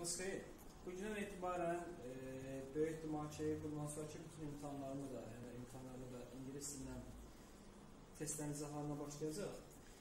Axşamınız xeyir. Bugündən etibarən böyük ehtimal ki, bundan sonraki bütün imtahanlarda da ingilis dilindən testlərin izahlarına başlayacaq.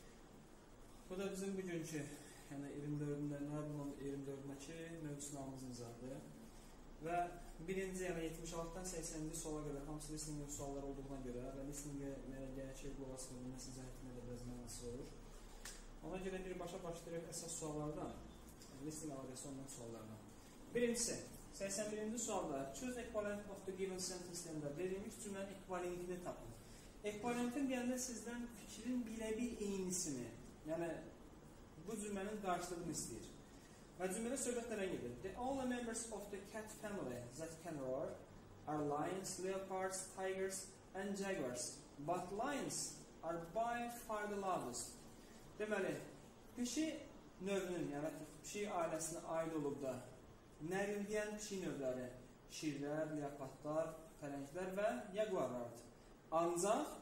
Bu da bizim bugünkü, yəni 24-də, noyabrın 24-dəki mövzu sınavımızın izahıdır. Və birinci, yəni 76-dan 80-ci suala qədər hamısı listening suallar olduğuna görə və listening gələcək bu olasılığında nəsə izah etməyə də biraz mənası olur. Ona görə birbaşa başlayırıq əsas suallardan. Listening alaqəsi ondan suallardan. Birincisi, 81-ci sualda choose equivalent of the given sentence-lərində verilmiş cümlənin ekvivalentini tapın. Ekvivalentin deyəndə sizdən fikrin bilə-bir eynisini, yəni bu cümlənin qarşılığını istəyir. Və cümlədə söhbət nədən gedir? The only members of the cat family that can roar are lions, leopards, tigers and jaguars. But lions are by far the loudest. Deməli, pişik növünün, yəni pişik ailəsinə aid olub da nərildiyən pişik növləri şirlər, leopardlar, pələnglər və yaguarlardır. Ancaq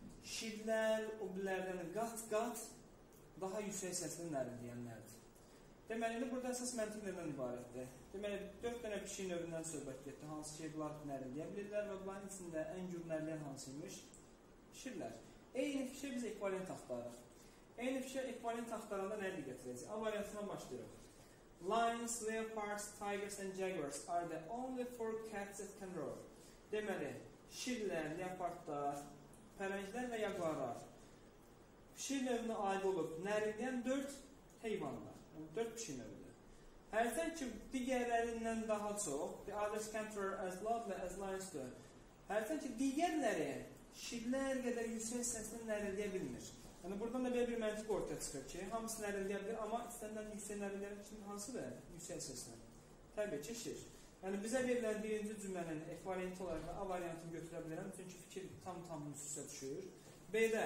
şirlər o birlərdən qat-qat daha yüksək səslə nərildiyənlərdir. Deməli, burada əsas məntiq nədən ibarətdir? Deməli, 4 dənə pişik növündən söhbət getdi, hansı ki, bunlar nərildiyə bilirlər və bunların içində ən gür nəriliyən hansıymış? Şirlər. Eyni fikir biz ekvivalent axtarırıq. Eyni fikir ekvivalent axtaranda nəyə diqqət edəcək? A variantından başlayırıq. Lions, leopards, tigers and jaguars are the only 4 cats that can roar. Deməli, şirlər, leopardlar, pələnglər və yaguarlar pişik növünə aid olub nərildiyən 4 heyvanlar. 4 pişik növüdür. Hərdən ki, digərlərindən daha çox, the others can't roar as loudly as lions do. Hərdən ki, digərləri şirlər qədər yüksək səslə nərildiyə bilmir. Yəni, buradan da belə bir məntiq ortaya çıxır ki, hamısı nərildiyə bilir, amma istənilən yüksək nərildiyə kimi hansıdır? Yüksək səslə. Təbii ki, şir. Yəni, bizə verilən birinci cümlənin ekvivalenti olaraq A variantını götürə bilirəm, çünki fikir tam üst-üstə düşür. B-də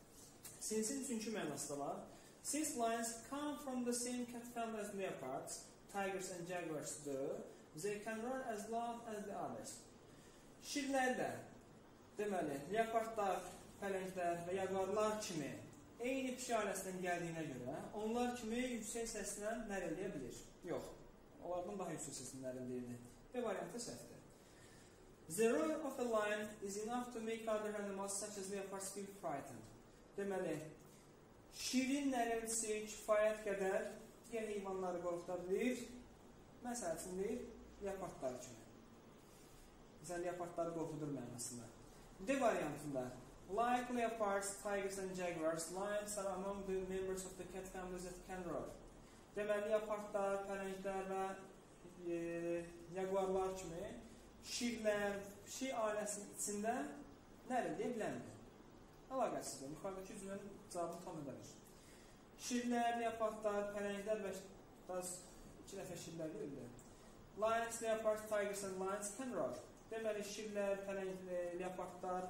sinsin üçüncü mənası da var. Since lions come from the same cat family as leopards, tigers and jaguars do, they can roar as loud as the others. Şirlər də, deməli, leopardlar, pələnglər və yaguarlar kimi eyni pişik ailəsindən gəldiyinə görə onlar kimi yüksək səslə nərildiyə bilir. Yox, onlardan daha yüksək səslə nərildiyirdi. B variantı səhvdir. The roar of a lion is enough to make other animals such as leopards feel frightened. Deməli, şirin nərəldisi kifayət qədər digər heyvanları qorxuda bilir. Məsəl üçün deyir, leopardlar kimi. Məsələn, leopardları qorxudur mənasında. D variantında, like leopards, tigers and jaguars, lions are among the members of the cat families that can roar. Deməli, leopardlar, pələnglər və yaguarlar kimi şirlər, pişik ailəsinin içində nərildiyə biləndir. Əlaqəsizdir. Yuxarıdakı cümlənin cavabını tam edəlir. Şirlər, leopardlar, pələnglər və iki dəfə şirlər deyildir. Lions, leopards, tigers and lions can roar. Deməli, şirlər, leopardlar,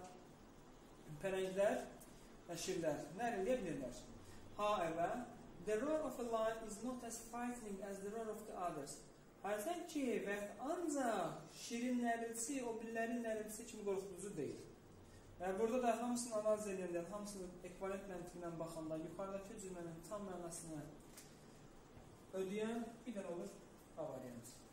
pələnglər və şirlər nərildiyə bilirlər. However, the roar of a lion is not as frightening as the roar of the others. Hərdən ki, və ancaq şirin nəriltisi o birlərin nəriltisi kimi qorxuducu deyil. Yəni, burada da hamısını analiz edəndə, hamısını ekvivalent məntiqindən baxanda yuxarıdakı cümlənin tam mənasını ödəyən bir dənə olur A variantı.